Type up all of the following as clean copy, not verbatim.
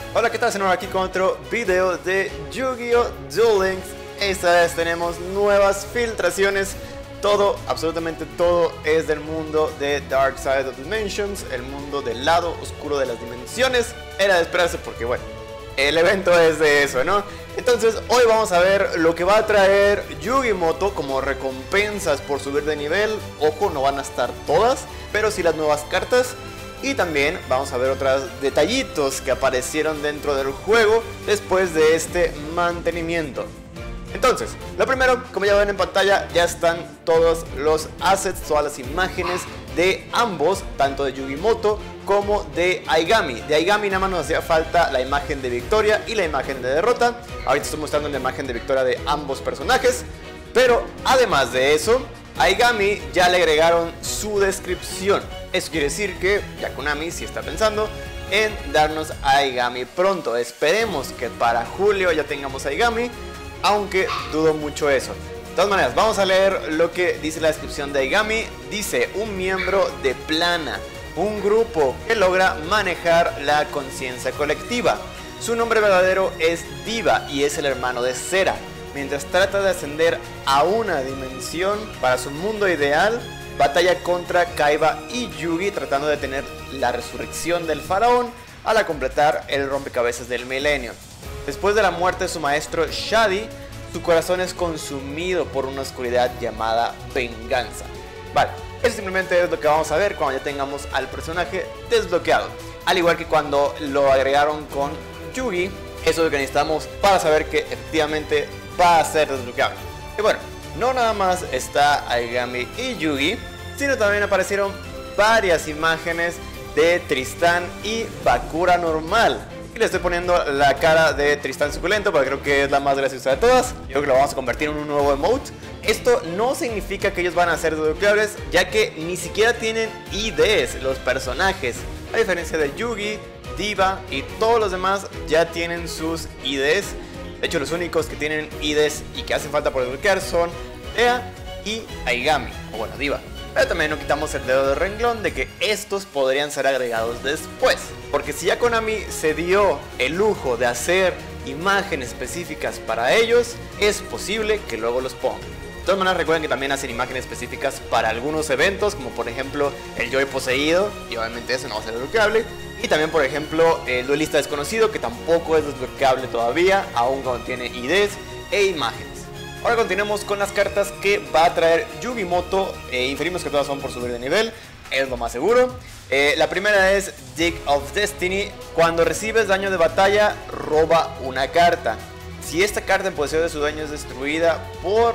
Hola, ¿qué tal? Estamos aquí con otro video de Yu-Gi-Oh! Duel Links. Esta vez tenemos nuevas filtraciones. Todo, absolutamente todo es del mundo de Dark Side of Dimensions, el mundo del lado oscuro de las dimensiones. Era de esperarse porque, bueno, el evento es de eso, ¿no? Entonces, hoy vamos a ver lo que va a traer Yugimoto como recompensas por subir de nivel. Ojo, no van a estar todas, pero sí las nuevas cartas. Y también vamos a ver otros detallitos que aparecieron dentro del juego después de este mantenimiento. Entonces, lo primero, como ya ven en pantalla, ya están todos los assets, todas las imágenes de ambos, tanto de Yugimoto como de Aigami. De Aigami nada más nos hacía falta la imagen de victoria y la imagen de derrota. Ahorita estoy mostrando la imagen de victoria de ambos personajes. Pero además de eso, a Aigami ya le agregaron su descripción. Eso quiere decir que ya Konami sí está pensando en darnos a Aigami pronto. Esperemos que para julio ya tengamos a Aigami, aunque dudo mucho eso. De todas maneras, vamos a leer lo que dice la descripción de Aigami. Dice: un miembro de Plana, un grupo que logra manejar la conciencia colectiva. Su nombre verdadero es Diva y es el hermano de Cera. Mientras trata de ascender a una dimensión para su mundo ideal, batalla contra Kaiba y Yugi tratando de tener la resurrección del faraón al completar el rompecabezas del milenio. Después de la muerte de su maestro Shadi, su corazón es consumido por una oscuridad llamada venganza. Vale, eso simplemente es lo que vamos a ver cuando ya tengamos al personaje desbloqueado. Al igual que cuando lo agregaron con Yugi, eso es lo que necesitamos para saber que efectivamente va a ser desbloqueable. Y bueno, no nada más está Aigami y Yugi, sino también aparecieron varias imágenes de Tristán y Bakura normal. Y le estoy poniendo la cara de Tristán suculento porque creo que es la más graciosa de todas. Yo creo que lo vamos a convertir en un nuevo emote. Esto no significa que ellos van a ser desbloqueables, ya que ni siquiera tienen IDs los personajes. A diferencia de Yugi, Diva y todos los demás ya tienen sus IDs. De hecho, los únicos que tienen IDs y que hacen falta por desbloquear son Ea y Aigami, o bueno, Diva. Pero también no quitamos el dedo de renglón de que estos podrían ser agregados después. Porque si ya Konami se dio el lujo de hacer imágenes específicas para ellos, es posible que luego los pongan. De todas maneras, recuerden que también hacen imágenes específicas para algunos eventos, como por ejemplo el Joy poseído, y obviamente eso no va a ser desbloqueable. Y también, por ejemplo, el duelista desconocido, que tampoco es desbloqueable todavía, aún contiene IDs e imágenes. Ahora continuemos con las cartas que va a traer Yugimoto. Inferimos que todas son por subir de nivel, es lo más seguro. La primera es Dig of Destiny. Cuando recibes daño de batalla, roba una carta. Si esta carta en posesión de su dueño es destruida por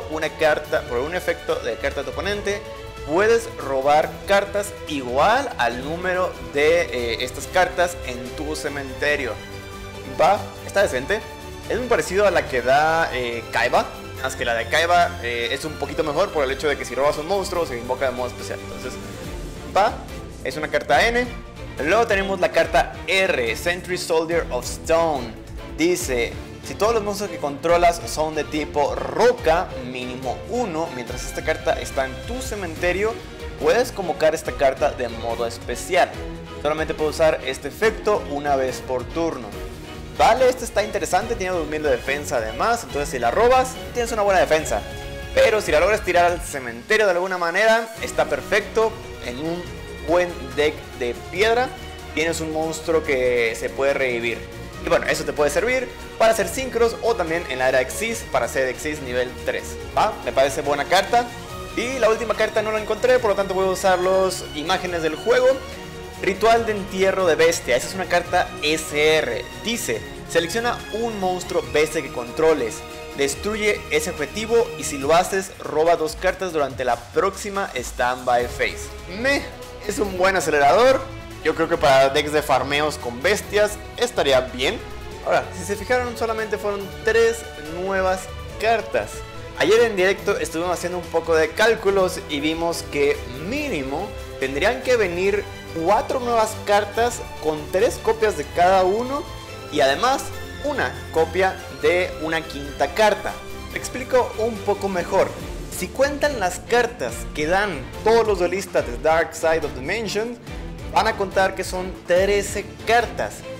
un efecto de carta de tu oponente, puedes robar cartas igual al número de estas cartas en tu cementerio. Va, está decente. Es muy parecido a la que da Kaiba. Más que la de Kaiba es un poquito mejor por el hecho de que si robas un monstruo se invoca de modo especial. Entonces, va, es una carta N. Luego tenemos la carta R, Sentry Soldier of Stone. Dice: si todos los monstruos que controlas son de tipo roca, mínimo 1, mientras esta carta está en tu cementerio, puedes convocar esta carta de modo especial. Solamente puedes usar este efecto una vez por turno. Vale, esto está interesante, tiene 2000 de defensa además, entonces si la robas, tienes una buena defensa. Pero si la logras tirar al cementerio de alguna manera, está perfecto. En un buen deck de piedra, tienes un monstruo que se puede revivir. Y bueno, eso te puede servir para hacer sincros o también en la era Exis para hacer Exis nivel 3. ¿Va? Me parece buena carta. Y la última carta no la encontré, por lo tanto voy a usar las imágenes del juego. Ritual de entierro de bestia. Esa es una carta SR. Dice: selecciona un monstruo bestia que controles, destruye ese objetivo y si lo haces, roba 2 cartas durante la próxima standby phase. Es un buen acelerador. Yo creo que para decks de farmeos con bestias estaría bien. Ahora, si se fijaron, solamente fueron 3 nuevas cartas. Ayer en directo estuvimos haciendo un poco de cálculos y vimos que mínimo tendrían que venir 4 nuevas cartas con 3 copias de cada uno y además una copia de una quinta carta. Te explico un poco mejor. Si cuentan las cartas que dan todos los duelistas de Dark Side of Dimensions, van a contar que son 13 cartas.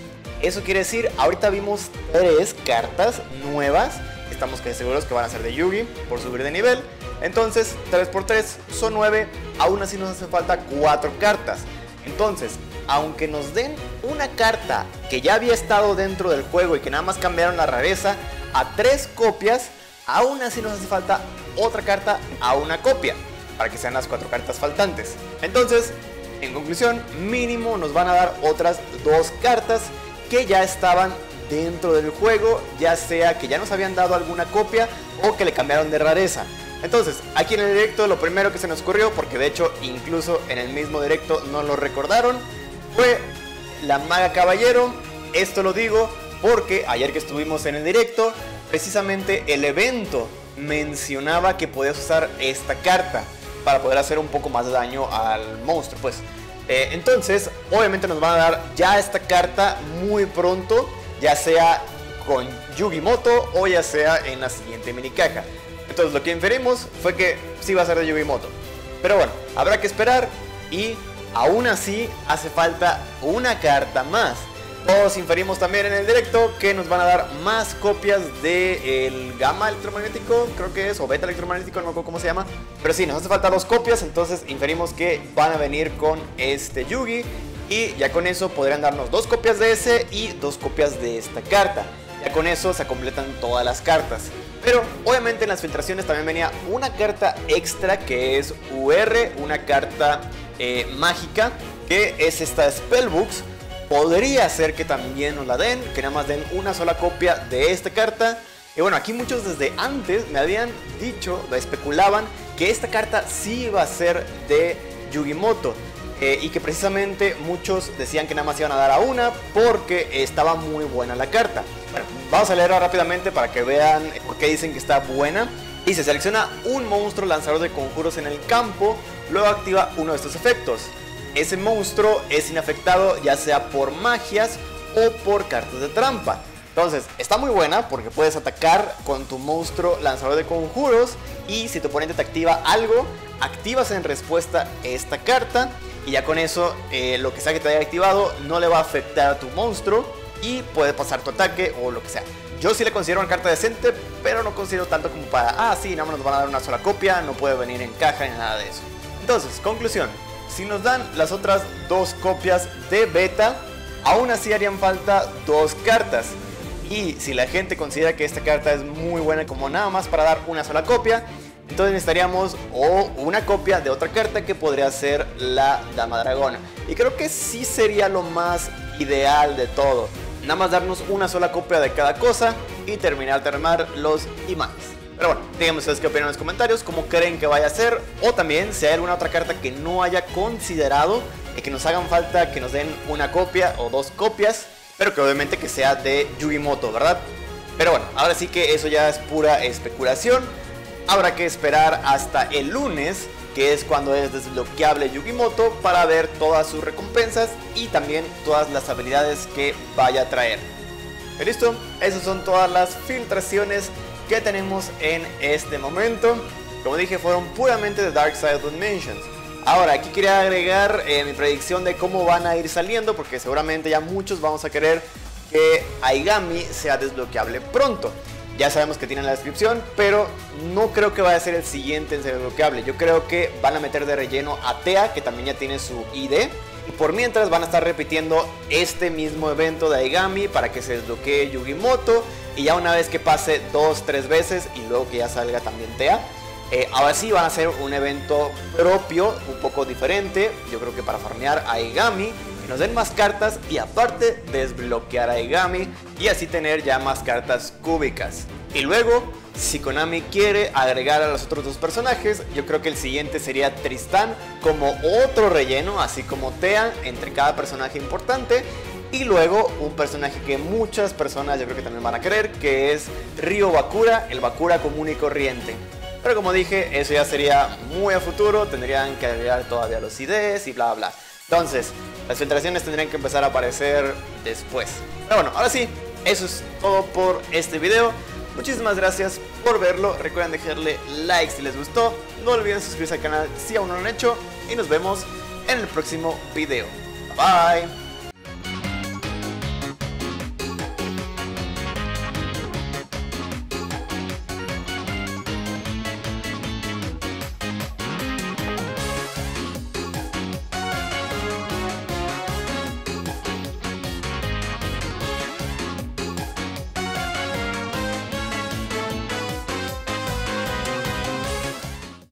Eso quiere decir, ahorita vimos 3 cartas nuevas. Estamos casi seguros que van a ser de Yugi por subir de nivel. Entonces 3 por 3 son 9. Aún así nos hace falta 4 cartas. Entonces, aunque nos den una carta que ya había estado dentro del juego y que nada más cambiaron la rareza a 3 copias, aún así nos hace falta otra carta a una copia para que sean las 4 cartas faltantes. Entonces, en conclusión, mínimo nos van a dar otras 2 cartas que ya estaban dentro del juego, ya sea que ya nos habían dado alguna copia o que le cambiaron de rareza. Entonces, aquí en el directo lo primero que se nos ocurrió, porque de hecho incluso en el mismo directo no lo recordaron, fue la Maga Caballero. Esto lo digo porque ayer que estuvimos en el directo, precisamente el evento mencionaba que podías usar esta carta para poder hacer un poco más de daño al monstruo, pues. Entonces, obviamente nos van a dar ya esta carta muy pronto, ya sea con Yugimoto o ya sea en la siguiente mini caja. Entonces lo que inferimos fue que sí va a ser de Yugimoto. Pero bueno, habrá que esperar y aún así hace falta una carta más. Todos inferimos también en el directo que nos van a dar más copias del gamma electromagnético, creo que es, o beta electromagnético, no me acuerdo cómo se llama. Pero sí, nos hace falta 2 copias, entonces inferimos que van a venir con este Yugi. Y ya con eso podrían darnos 2 copias de ese y 2 copias de esta carta. Ya con eso se completan todas las cartas. Pero obviamente en las filtraciones también venía una carta extra que es UR, una carta mágica, que es esta Spellbooks. Podría ser que también nos la den, que nada más den una sola copia de esta carta. Y bueno, aquí muchos desde antes me habían dicho, especulaban que esta carta sí iba a ser de Yugimoto. Y que precisamente muchos decían que nada más iban a dar a una porque estaba muy buena la carta. Bueno, vamos a leerla rápidamente para que vean por qué dicen que está buena. Dice, selecciona un monstruo lanzador de conjuros en el campo, luego activa uno de estos efectos. Ese monstruo es inafectado ya sea por magias o por cartas de trampa. Entonces, está muy buena porque puedes atacar con tu monstruo lanzador de conjuros y si tu oponente te activa algo, activas en respuesta esta carta y ya con eso lo que sea que te haya activado no le va a afectar a tu monstruo y puede pasar tu ataque o lo que sea. Yo sí le considero una carta decente, pero no considero tanto como para, sí, nada más nos van a dar una sola copia, no puede venir en caja ni nada de eso. Entonces, conclusión. Si nos dan las otras 2 copias de beta, aún así harían falta 2 cartas. Y si la gente considera que esta carta es muy buena como nada más para dar una sola copia, entonces necesitaríamos o una copia de otra carta que podría ser la Dama Dragona. Y creo que sí sería lo más ideal de todo. Nada más darnos una sola copia de cada cosa y terminar de armar los imanes. Pero bueno, díganme ustedes qué opinan en los comentarios, cómo creen que vaya a ser, o también si hay alguna otra carta que no haya considerado y que nos hagan falta que nos den una copia o 2 copias, pero que obviamente que sea de Yugimoto, ¿verdad? Pero bueno, ahora sí que eso ya es pura especulación. Habrá que esperar hasta el lunes, que es cuando es desbloqueable Yugimoto, para ver todas sus recompensas y también todas las habilidades que vaya a traer. ¿Listo? Esas son todas las filtraciones que tenemos en este momento. Como dije, fueron puramente de Dark Side of the Dimensions. Ahora, aquí quería agregar mi predicción de cómo van a ir saliendo, porque seguramente ya muchos vamos a querer que Aigami sea desbloqueable pronto. Ya sabemos que tiene la descripción, pero no creo que vaya a ser el siguiente en ser desbloqueable. Yo creo que van a meter de relleno a Tea, que también ya tiene su ID. Y por mientras van a estar repitiendo este mismo evento de Aigami para que se desbloquee Yugimoto. Y ya una vez que pase 2-3 veces y luego que ya salga también Tea, ahora sí van a hacer un evento propio, un poco diferente. Yo creo que para farmear a Aigami, que nos den más cartas y aparte desbloquear a Aigami y así tener ya más cartas cúbicas. Y luego, si Konami quiere agregar a los otros 2 personajes, yo creo que el siguiente sería Tristán como otro relleno, así como Tea, entre cada personaje importante. Y luego un personaje que muchas personas yo creo que también van a querer, que es Ryo Bakura, el Bakura común y corriente. Pero como dije, eso ya sería muy a futuro, tendrían que agregar todavía los IDs y bla bla. Entonces, las filtraciones tendrían que empezar a aparecer después. Pero bueno, ahora sí, eso es todo por este video. Muchísimas gracias por verlo, recuerden dejarle like si les gustó, no olviden suscribirse al canal si aún no lo han hecho y nos vemos en el próximo video. Bye.